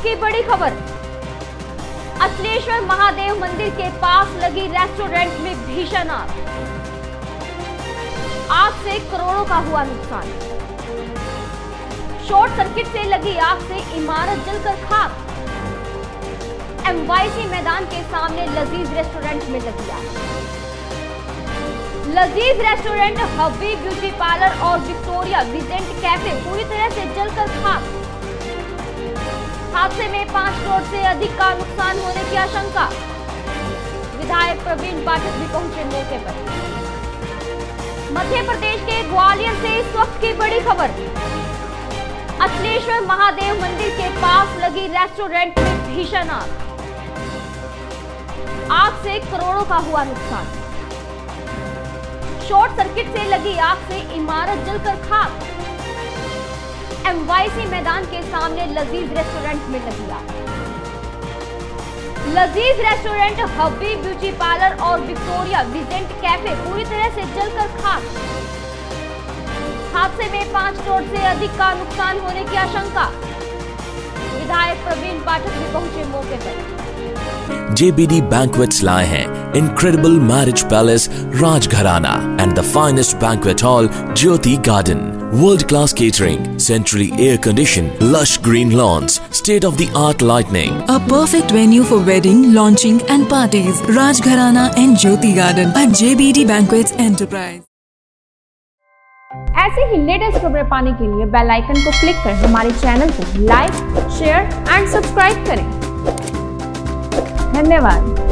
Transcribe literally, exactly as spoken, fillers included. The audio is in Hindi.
की बड़ी खबर। अचलेश्वर महादेव मंदिर के पास लगी रेस्टोरेंट में भीषण आग। आग से करोड़ों का हुआ नुकसान। शॉर्ट सर्किट से लगी आग से इमारत जलकर खाक। एमवाईसी मैदान के सामने लजीज रेस्टोरेंट में लगी आग। Lazeez restaurant, Hubby beauty parlour और विक्टोरिया विजेंट कैफे पूरी तरह से जलकर खाक। हादसे में पांच करोड़ से अधिक का नुकसान होने की आशंका। विधायक प्रवीण पाठक भी पहुंचे मौके पर। मध्य प्रदेश के ग्वालियर से इस वक्त की बड़ी खबर। अचलेश्वर महादेव मंदिर के पास लगी रेस्टोरेंट में भीषण आग। आग से करोड़ों का हुआ नुकसान। शॉर्ट सर्किट से लगी आग से इमारत जलकर खाक। एमवाईसी मैदान के सामने लजीज रेस्टोरेंट में लगी आग। Lazeez restaurant, Hubby beauty parlour और विक्टोरिया विजेंट कैफे पूरी तरह से जलकर खाक। हादसे में पांच करोड़ से अधिक का नुकसान होने की आशंका। विधायक प्रवीण पाठक भी पहुंचे मौके पर। J B D Banquets लाए हैं Incredible Marriage Palace Rajgharana and the finest banquet hall Jyoti Garden. World-class catering, centrally air-conditioned, lush green lawns, state-of-the-art lighting. A perfect venue for wedding, launching and parties. Rajgharana and Jyoti Garden at J B D Banquets Enterprise. ऐसे ही लेटेस्ट खबरें पाने के लिए बेल आइकन को क्लिक कर हमारे चैनल को लाइक, शेयर एंड सब्सक्राइब करें। धन्यवाद।